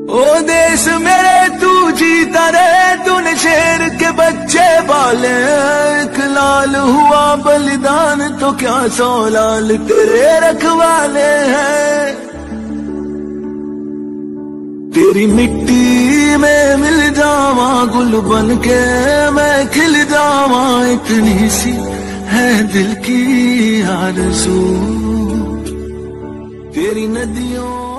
ओ देश मेरे तू जीता रहे, तूने शेर के बच्चे पाले। एक लाल हुआ बलिदान तो क्या 100 लाल तेरे रखवाले हैं। तेरी मिट्टी में मिल जावा गुल बन के मैं खिल जावा, इतनी सी है दिल की आरज़ू। तेरी नदियों